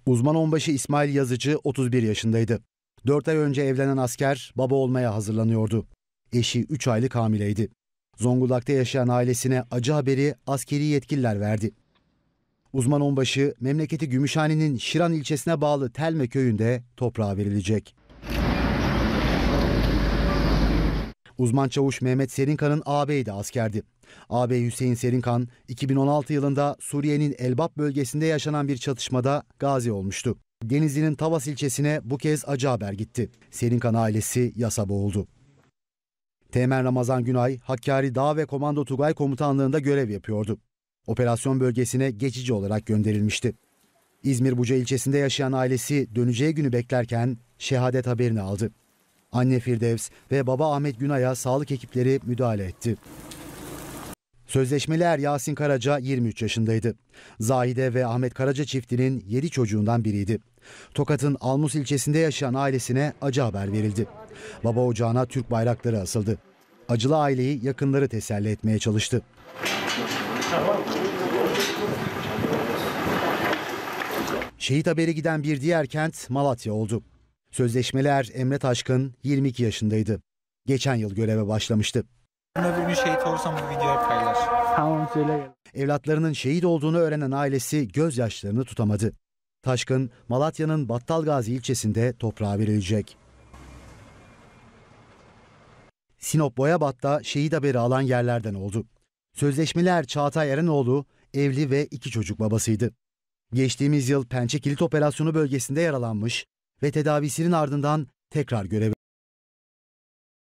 Uzman onbaşı İsmail Yazıcı 31 yaşındaydı. 4 ay önce evlenen asker baba olmaya hazırlanıyordu. Eşi 3 aylık hamileydi. Zonguldak'ta yaşayan ailesine acı haberi askeri yetkililer verdi. Uzman onbaşı memleketi Gümüşhane'nin Şiran ilçesine bağlı Telme köyünde toprağa verilecek. Uzman çavuş Mehmet Serinkan'ın ağabeyi de askerdi. Ağabey Hüseyin Serinkan 2016 yılında Suriye'nin Elbap bölgesinde yaşanan bir çatışmada gazi olmuştu. Denizli'nin Tavas ilçesine bu kez acı haber gitti. Serinkan ailesi yasa boğuldu. Teğmen Ramazan Günay, Hakkari Dağ ve Komando Tugay Komutanlığı'nda görev yapıyordu. Operasyon bölgesine geçici olarak gönderilmişti. İzmir Buca ilçesinde yaşayan ailesi döneceği günü beklerken şehadet haberini aldı. Anne Firdevs ve baba Ahmet Günay'a sağlık ekipleri müdahale etti. Sözleşmeli er Yasin Karaca 23 yaşındaydı. Zahide ve Ahmet Karaca çiftinin 7 çocuğundan biriydi. Tokat'ın Almus ilçesinde yaşayan ailesine acı haber verildi. Baba ocağına Türk bayrakları asıldı. Acılı aileyi yakınları teselli etmeye çalıştı. Şehit haberi giden bir diğer kent Malatya oldu. Sözleşmeli er Emre Taşkın 22 yaşındaydı. Geçen yıl göreve başlamıştı. Öbür gün şehit olursam bu videoyu paylaş. Tamam, söyle. Evlatlarının şehit olduğunu öğrenen ailesi gözyaşlarını tutamadı. Taşkın, Malatya'nın Battalgazi ilçesinde toprağa verilecek. Sinop Boyabat'ta şehit haberi alan yerlerden oldu. Sözleşmeli er Çağatay Erenoğlu evli ve 2 çocuk babasıydı. Geçtiğimiz yıl Pençe Kilit Operasyonu bölgesinde yaralanmış ve tedavisinin ardından tekrar göreve